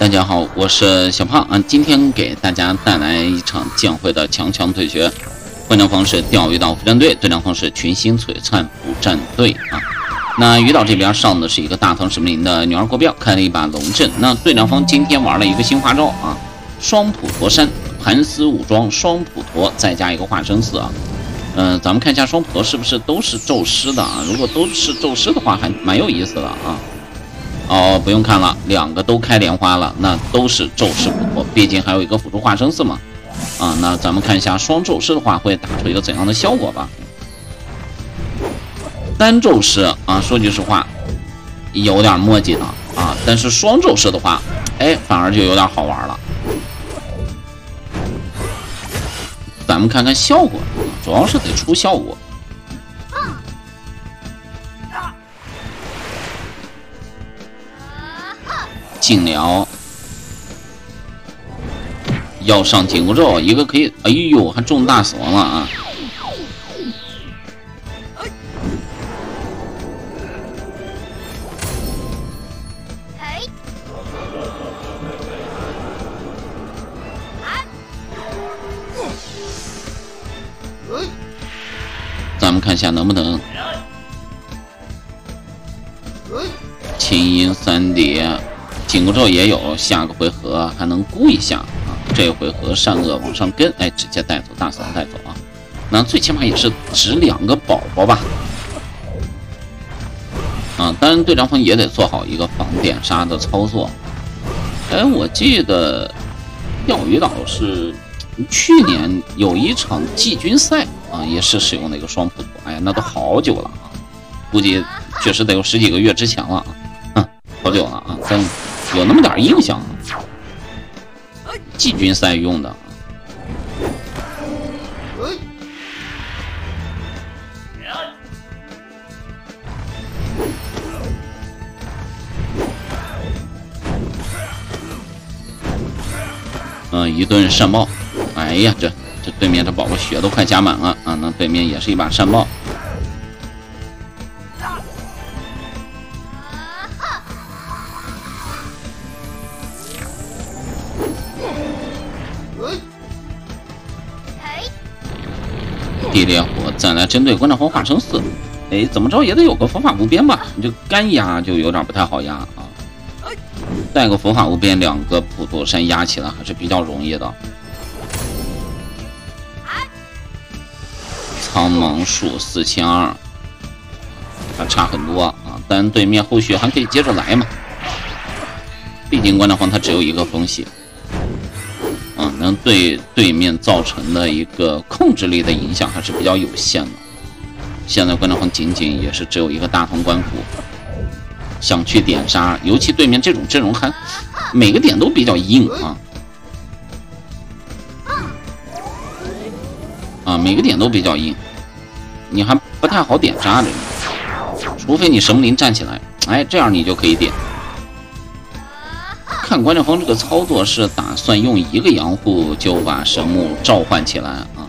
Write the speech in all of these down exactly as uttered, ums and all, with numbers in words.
大家好，我是小胖啊，今天给大家带来一场将会的强强对决。会战方是钓鱼岛副战队，对战方是群星璀璨副战队啊。那鱼岛这边上的是一个大唐神明的女儿国标，开了一把龙阵。那对战方今天玩了一个新花招啊，双普陀山盘丝武装双普陀，再加一个化生寺啊。嗯、呃，咱们看一下双普陀是不是都是宙师的啊？如果都是宙师的话，还蛮有意思的啊。哦，不用看了，两个都开莲花了，那都是宙师普陀，毕竟还有一个辅助化生寺嘛。啊，那咱们看一下双宙师的话会打出一个怎样的效果吧。单宙师啊，说句实话，有点墨迹了啊，但是双宙师的话，哎，反而就有点好玩了。咱们看看效果，主要是得出效果。禁疗要上紧箍咒，一个可以，哎呦，还中大死亡了啊！咱们看一下能不能青音三叠。紧箍咒也有，下个回合还能估一下啊！这回合善恶往上跟，哎，直接带走大死亡带走啊！那最起码也是值两个宝宝吧？啊，当然对战方也得做好一个防点杀的操作。哎，我记得钓鱼岛是去年有一场季军赛啊，也是使用的一个双普陀，哎呀，那都好久了啊，估计确实得有十几个月之前了啊，嗯，好久了啊，真。有那么点印象，季军赛用的。嗯、呃，一顿善爆，哎呀，这这对面这宝宝血都快加满了啊！那对面也是一把善爆。地烈火再来针对观察方化生寺，哎，怎么着也得有个佛法无边吧？你这干压就有点不太好压啊。带个佛法无边，两个普陀山压起来还是比较容易的。苍茫树四千二，还差很多啊！但对面后续还可以接着来嘛。毕竟观察方他只有一个风系。啊，能对对面造成的一个控制力的影响还是比较有限的。现在观察方仅仅也是只有一个大唐官府，想去点杀，尤其对面这种阵容还每个点都比较硬啊，啊，每个点都比较硬，你还不太好点杀这个，除非你神木林站起来，哎，这样你就可以点。看观察方这个操作是打算用一个阳户就把神木召唤起来啊，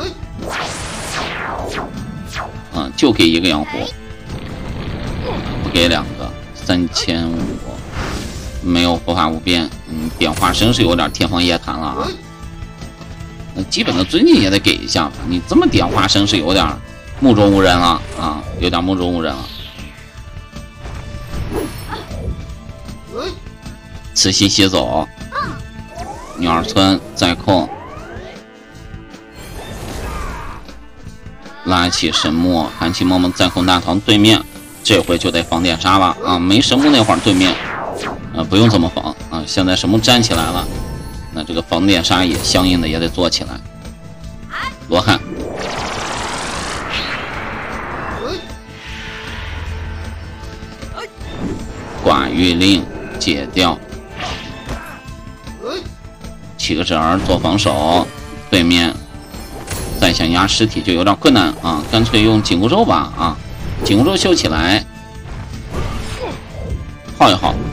啊，就给一个阳户，不给两个，三千五，没有佛法无边，嗯，点化身是有点天方夜谭了啊。那基本的尊敬也得给一下吧，你这么点化身是有点目中无人了啊，有点目中无人了。慈禧吸走，女儿村再控，拉起神木，寒气梦梦再控大唐对面，这回就得防点杀了啊！没神木那会儿对面，啊不用这么防啊！现在神木站起来了，那这个防点杀也相应的也得做起来。罗汉，寡玉令解掉。起个纸儿做防守，对面再想压尸体就有点困难啊，干脆用紧箍咒吧啊，紧箍咒秀起来，耗一耗。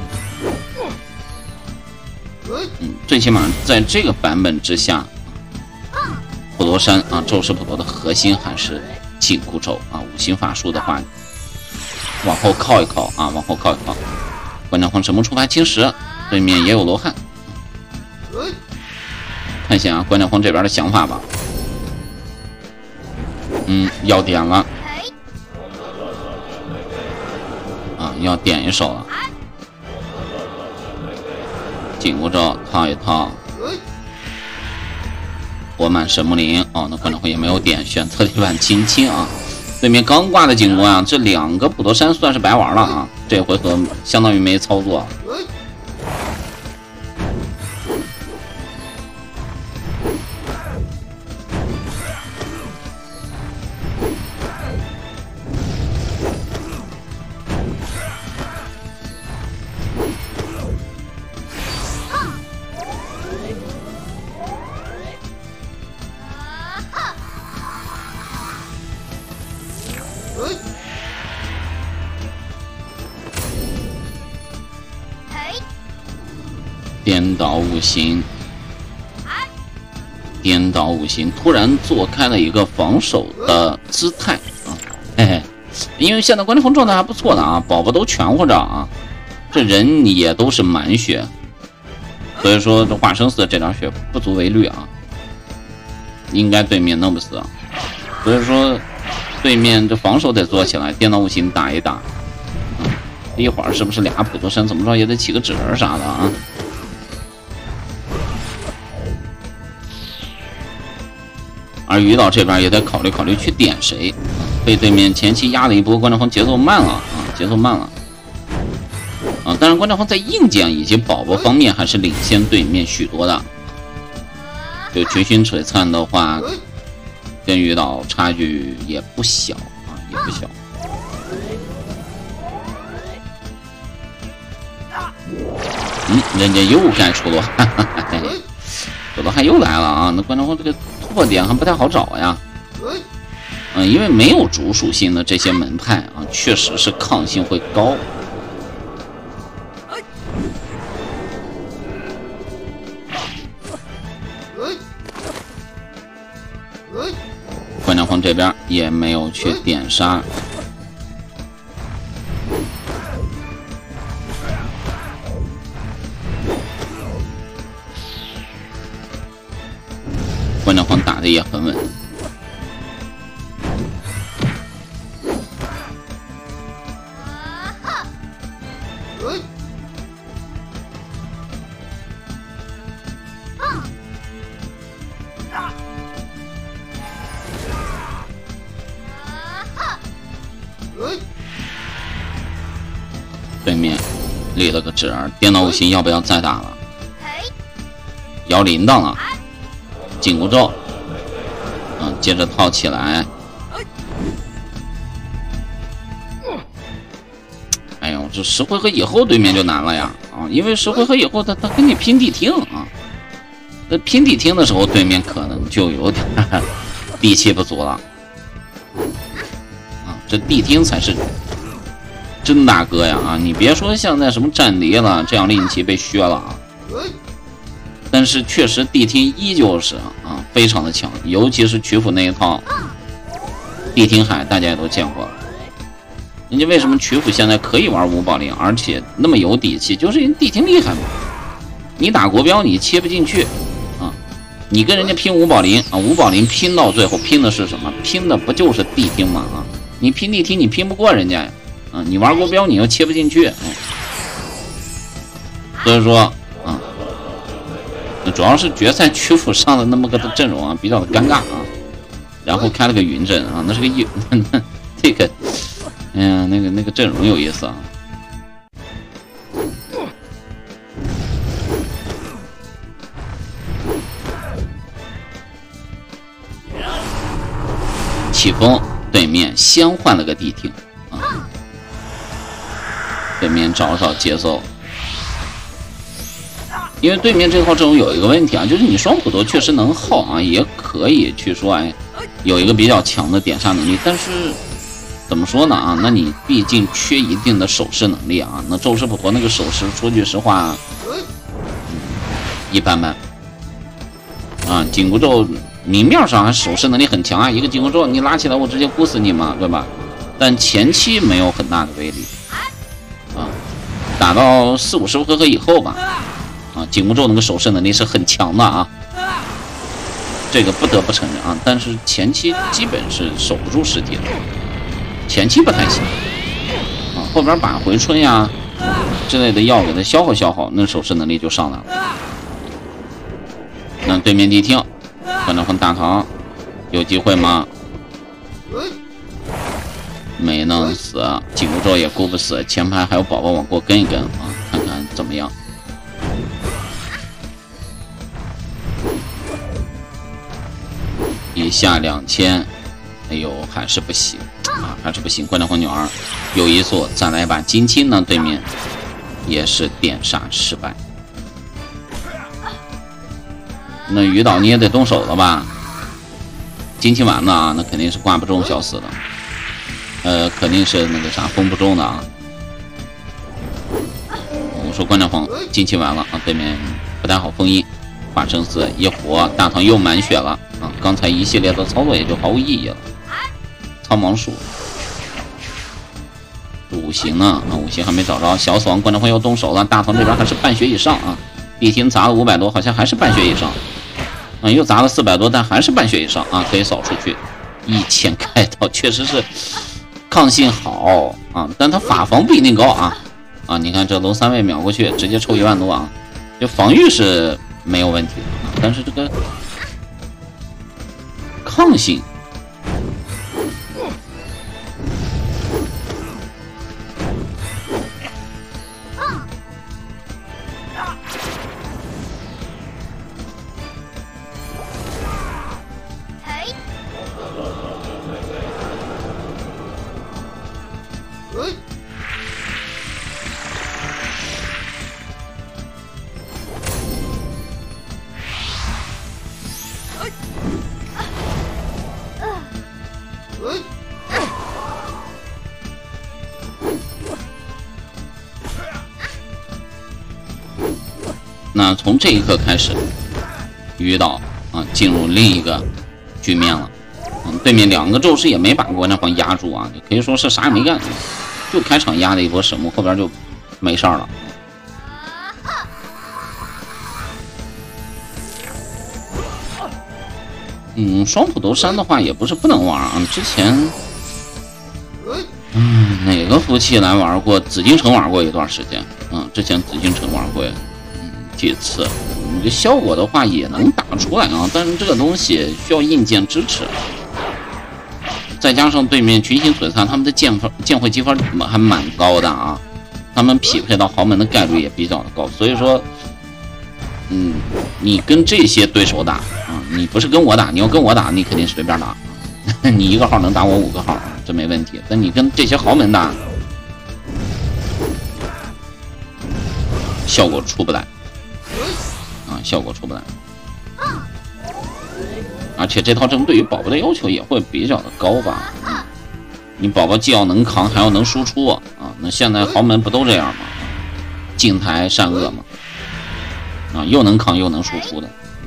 嗯，最起码在这个版本之下，普陀山啊，宙斯普陀的核心还是紧箍咒啊，五行法术的话，往后靠一靠啊，往后靠一靠。观察方神木触发侵蚀， 对面也有罗汉，看一下啊，关战荒这边的想法吧。嗯，要点了啊，要点一手了。紧箍咒套一套，活满神木林哦，那关战荒也没有点，选择了一碗青青啊。对面刚挂的紧箍啊，这两个普陀山算是白玩了啊，这回合相当于没操作。颠倒五行，颠倒五行，突然做开了一个防守的姿态啊！嘿嘿，因为现在关战荒状态还不错的啊，宝宝都全乎着啊，这人也都是满血，所以说这化生死这点血不足为虑啊，应该对面弄不死啊，所以说对面这防守得做起来，颠倒五行打一打，啊、一会儿是不是俩普陀山怎么着也得起个纸人啥的啊？而鱼岛这边也得考虑考虑去点谁，被对面前期压了一波，关战荒节奏慢了啊，节奏慢了啊。当然，关战荒在硬件以及宝宝方面还是领先对面许多的。就群星璀璨的话，跟鱼岛差距也不小啊，也不小。嗯，人家又该出罗汉，出罗汉又来了啊！那关战荒这个突破点还不太好找呀。嗯，因为没有主属性的这些门派啊，确实是抗性会高。关战荒这边也没有去点杀。关战荒打的也很稳，对面立了个纸儿，颠倒五行要不要再打了？摇铃铛了。紧箍咒，嗯，接着套起来。哎呦，这十回合以后对面就难了呀！啊，因为十回合以后他他跟你拼地听啊，那拼地听的时候对面可能就有点地气不足了。啊，这地听才是真大哥呀！啊，你别说现在什么战敌了，这样令旗被削了啊。但是确实地听依旧是啊非常的强，尤其是曲阜那一套地听海，大家也都见过了。人家为什么曲阜现在可以玩五宝灵，而且那么有底气，就是因为地听厉害嘛。你打国标你切不进去啊，你跟人家拼五宝灵啊，五宝灵拼到最后拼的是什么？拼的不就是地听吗？啊，你拼地听你拼不过人家呀，啊，你玩国标你又切不进去，啊、所以说。主要是决赛曲阜上的那么个阵容啊，比较的尴尬啊，然后开了个云阵啊，那是个一这个，哎呀，那个那个阵容有意思啊。起风，对面先换了个地听啊，对面找找节奏。因为对面这套阵容有一个问题啊，就是你双普陀确实能耗啊，也可以去说哎，有一个比较强的点杀能力，但是怎么说呢啊？那你毕竟缺一定的手势能力啊。那宙斯普陀那个手势，说句实话，嗯、一般般啊。紧箍咒明面上还手势能力很强啊，一个紧箍咒你拉起来我直接箍死你嘛，对吧？但前期没有很大的威力啊，打到四五十回合以后吧。 啊，紧箍咒那个手势能力是很强的啊，这个不得不承认啊。但是前期基本是守不住尸体的，前期不太行啊，后边把回春呀之类的药给它消耗消耗，那手势能力就上来了。那对面谛听，关张峰大唐有机会吗？没弄死，紧箍咒也顾不死，前排还有宝宝往过跟一跟啊，看看怎么样。一下两千，哎呦，还是不行啊，还是不行。关张峰女儿有一速，再来一把金青呢，对面也是电杀失败。那鱼岛你也得动手了吧？金青丸子啊，那肯定是挂不中小死的。呃，肯定是那个啥封不中的啊！我说关张峰进去完了啊，对面不太好封印，化生死一活，大唐又满血了啊！刚才一系列的操作也就毫无意义了。苍芒术，五行呢啊，五行还没找着，小死亡关张峰要动手了，大唐这边还是半血以上啊！地听砸了五百多，好像还是半血以上啊，又砸了四百多，但还是半血以上啊，可以扫出去一千开刀，确实是。抗性好啊，但他法防不一定高啊啊！你看这龙三位秒过去，直接抽一万多啊，就防御是没有问题的啊，但是这个抗性，那从这一刻开始，鱼岛啊进入另一个局面了。嗯，对面两个咒师也没把关张峰压住啊，就可以说是啥也没干，就开场压了一波神木，后边就没事了。嗯，双土斗山的话也不是不能玩啊，之前嗯哪个服务器来玩过？紫禁城玩过一段时间，嗯，之前紫禁城玩过。几次，你这效果的话也能打出来啊，但是这个东西需要硬件支持，再加上对面群星璀璨，他们的剑分剑会积分还蛮高的啊，他们匹配到豪门的概率也比较的高，所以说，嗯，你跟这些对手打啊，你不是跟我打，你要跟我打，你肯定随便打，你一个号能打我五个号，这没问题，但你跟这些豪门打，效果出不来。啊，效果出不来，而且这套阵对于宝宝的要求也会比较的高吧？嗯，你宝宝既要能扛，还要能输出啊！啊，那现在豪门不都这样吗？静台善恶嘛，啊，又能扛又能输出的。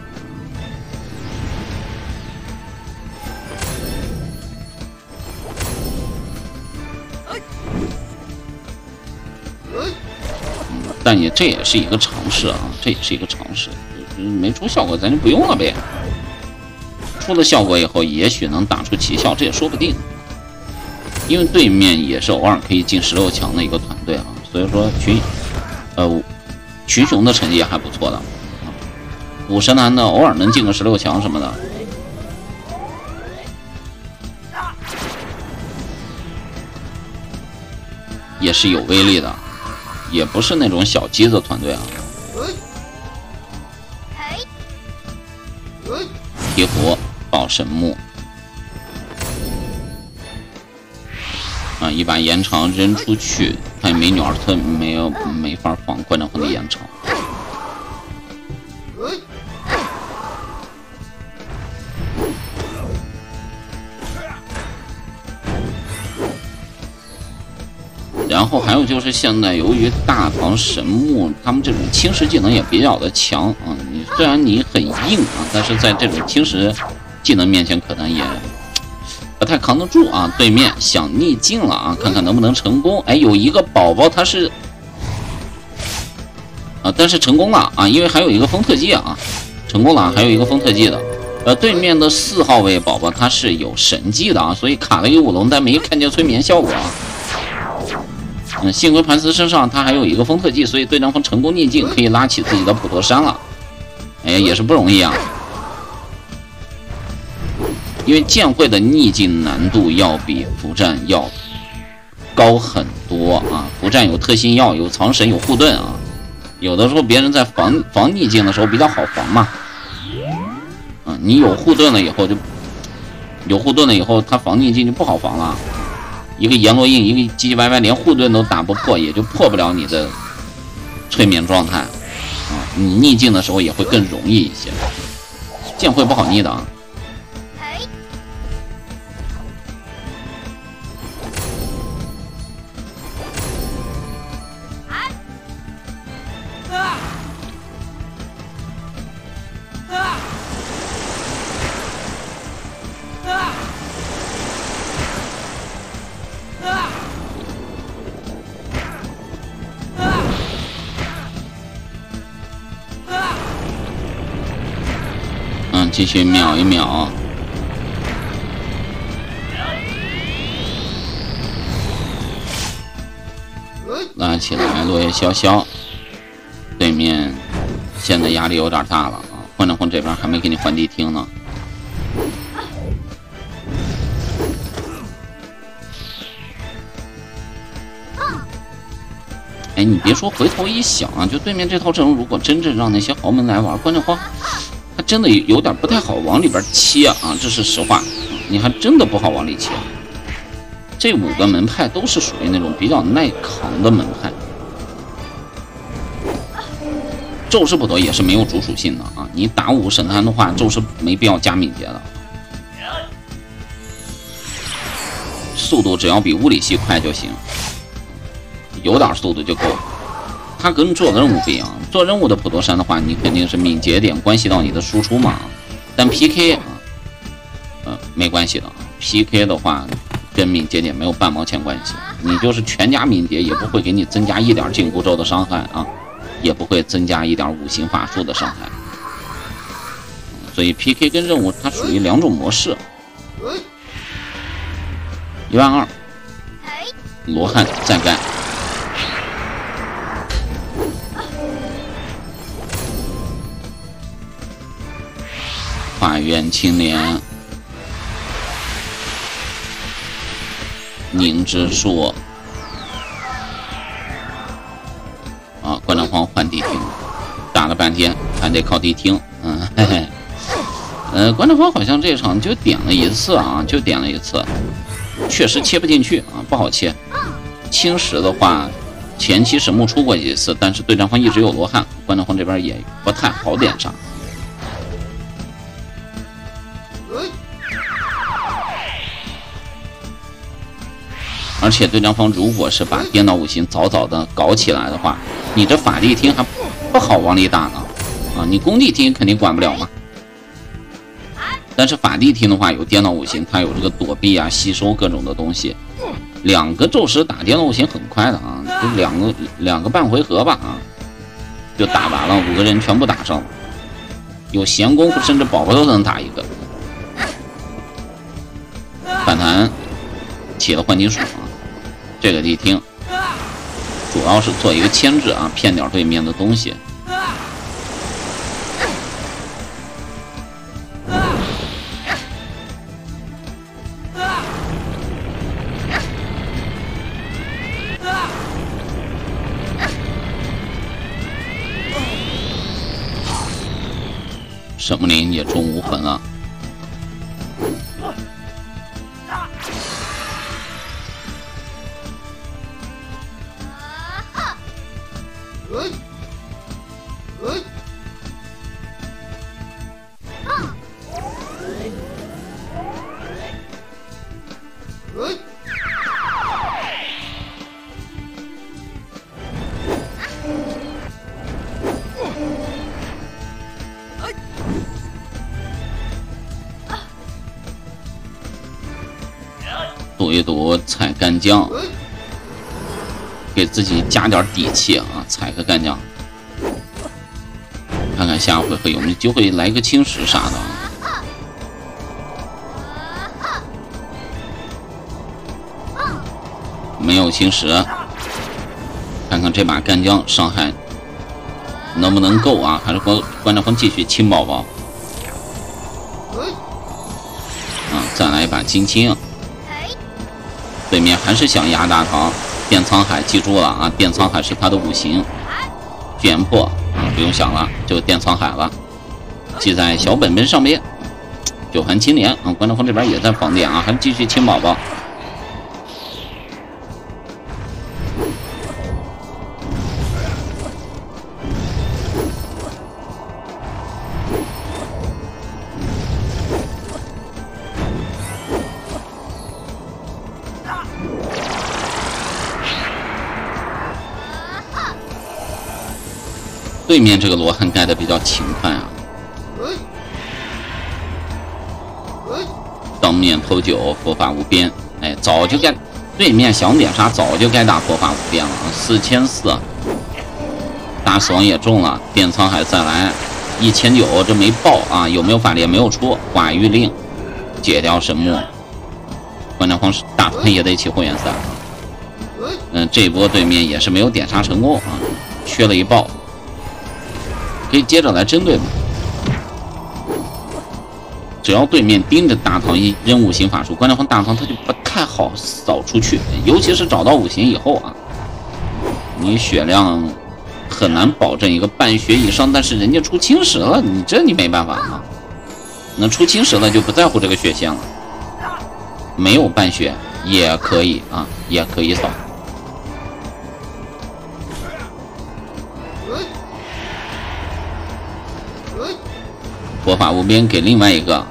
但也这也是一个尝试啊，这也是一个尝试，就是没出效果咱就不用了呗。出了效果以后，也许能打出奇效，这也说不定。因为对面也是偶尔可以进十六强的一个团队啊，所以说群呃群雄的成绩也还不错的。五神男的偶尔能进个十六强什么的，也是有威力的。也不是那种小鸡子团队啊。提壶爆神木啊，一把延长扔出去，看美女尔特没有没法防关张峰的延长。然后还有就是现在由于大唐神木他们这种侵蚀技能也比较的强啊，你虽然你很硬啊，但是在这种侵蚀技能面前可能也不太扛得住啊。对面想逆境了啊，看看能不能成功。哎，有一个宝宝他是啊，但是成功了啊，因为还有一个风特技啊，成功了，还有一个风特技的。呃，对面的四号位宝宝他是有神技的啊，所以卡了一个舞龙，但没看见催眠效果啊。嗯，幸亏盘丝身上他还有一个风特技，所以对战方成功逆境，可以拉起自己的普陀山了。哎，也是不容易啊。因为剑会的逆境难度要比符战要高很多啊，符战有特性药，有藏神，有护盾啊。有的时候别人在防防逆境的时候比较好防嘛。嗯，你有护盾了以后就有护盾了以后，他防逆境就不好防了。一个阎罗印，一个唧唧歪歪，连护盾都打不破，也就破不了你的催眠状态啊。你逆境的时候也会更容易一些。剑会不好逆的啊。继续秒一秒，拉起来落叶潇潇。对面现在压力有点大了啊！幻战风这边还没给你换地听呢。哎，你别说，回头一想啊，就对面这套阵容，如果真正让那些豪门来玩，关键话。他真的有点不太好往里边切啊，这是实话，你还真的不好往里切。这五个门派都是属于那种比较耐扛的门派。咒师普陀也是没有主属性的啊，你打五神坛的话，咒师没必要加敏捷的，速度只要比物理系快就行，有点速度就够了。它跟做任务不一样，做任务的普陀山的话，你肯定是敏捷点关系到你的输出嘛。但 P K 啊，呃，没关系的 ，P K 的话跟敏捷点没有半毛钱关系。你就是全加敏捷，也不会给你增加一点紧箍咒的伤害啊，也不会增加一点五行法术的伤害。所以 P K 跟任务它属于两种模式。一万二，罗汉再干。法院青莲，凝之术啊，观战方换地听，打了半天还得靠地听，嗯，嘿嘿，呃，观战方好像这场就点了一次啊，就点了一次，确实切不进去啊，不好切。青石的话，前期神木出过几次，但是对战方一直有罗汉，观战方这边也不太好点上。而且对战方如果是把颠倒五行早早的搞起来的话，你这法力厅还不好往里打呢，啊，你工地厅肯定管不了嘛。但是法力厅的话有颠倒五行，它有这个躲避啊、吸收各种的东西。两个咒师打颠倒五行很快的啊，就两个两个半回合吧啊，就打完了，五个人全部打上了。有闲工夫，甚至宝宝都能打一个。反弹起了幻金属啊。这个地听主要是做一个牵制啊，骗点对面的东西。神木林也中无魂了。赌一赌踩干将，给自己加点底气啊！踩个干将。 看看下回合有没有机会来个侵蚀啥的。没有侵蚀，看看这把干将伤害能不能够啊？还是关关照峰继续清宝宝啊！再来一把金青，对面还是想压大唐。电沧海记住了啊，电沧海是他的五行，卷破啊，不用想了，就电沧海了，记在小本本上边。九寒青莲啊，关照峰这边也在防电啊，还继续清宝宝。对面这个罗汉盖的比较勤快啊，当面偷九，佛法无边。哎，早就该对面想点杀，早就该打佛法无边了。四千四，大死亡也中了，电沧海再来一千九，这没爆啊？有没有法力？没有出，寡玉令解掉神木，关照方式大盘也得起火焰伞。嗯，这一波对面也是没有点杀成功啊，缺了一爆。可以接着来针对嘛，只要对面盯着大唐一扔五行法术，关照峰大唐他就不太好扫出去，尤其是找到五行以后啊，你血量很难保证一个半血以上，但是人家出侵蚀了，你这你没办法啊。那出侵蚀了就不在乎这个血线了，没有半血也可以啊，也可以扫。佛法无边给另外一个，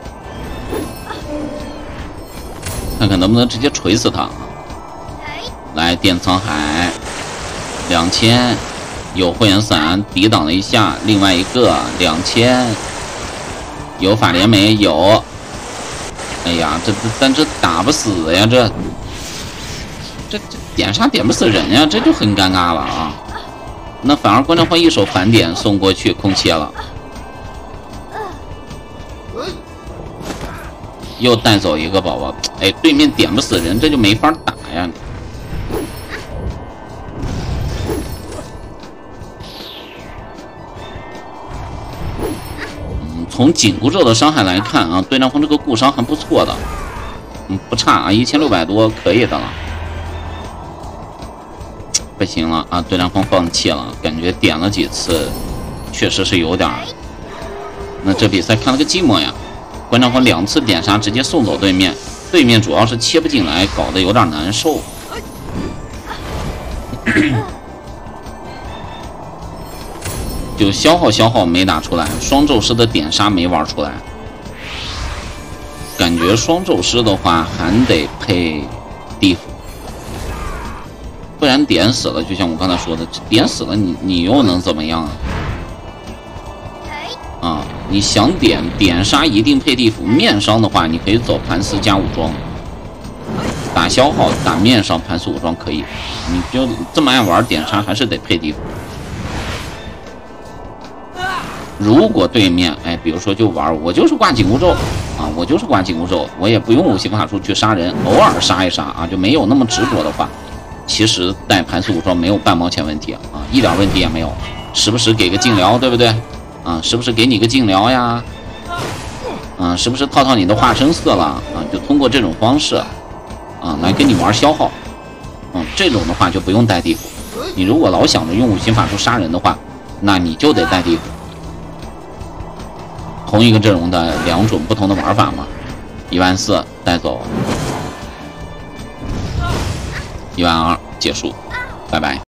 看看能不能直接锤死他。来电沧海两千，有火焰伞抵挡了一下，另外一个两千，有法莲没有？哎呀，这但这打不死呀，这这这点杀点不死人呀，这就很尴尬了啊。那反而关照峰一手反点送过去空切了。又带走一个宝宝，哎，对面点不死人，这就没法打呀。嗯，从紧箍咒的伤害来看啊，对战方这个固伤还不错的，嗯，不差啊，一千六百多可以的了。不行了啊，对战方放弃了，感觉点了几次，确实是有点儿。那这比赛看了个寂寞呀。关照峰两次点杀直接送走对面，对面主要是切不进来，搞得有点难受。就消耗消耗没打出来，双咒师的点杀没玩出来。感觉双咒师的话还得配地府，不然点死了，就像我刚才说的，点死了你你又能怎么样啊？啊，你想点点杀一定配地府，面伤的话你可以走盘丝加武装，打消耗打面伤盘丝武装可以，你就这么爱玩点杀还是得配地府。如果对面哎，比如说就玩我就是挂紧箍咒啊，我就是挂紧箍咒，我也不用五行法术去杀人，偶尔杀一杀啊，就没有那么执着的话，其实带盘丝武装没有半毛钱问题啊，一点问题也没有，时不时给个禁疗，对不对？啊，是不是给你个禁疗呀？啊，是不是套套你的化身色了？啊，就通过这种方式，啊，来跟你玩消耗。嗯，这种的话就不用带地府。你如果老想着用五行法术杀人的话，那你就得带地府。同一个阵容的两种不同的玩法嘛，一万四带走，一万二结束，拜拜。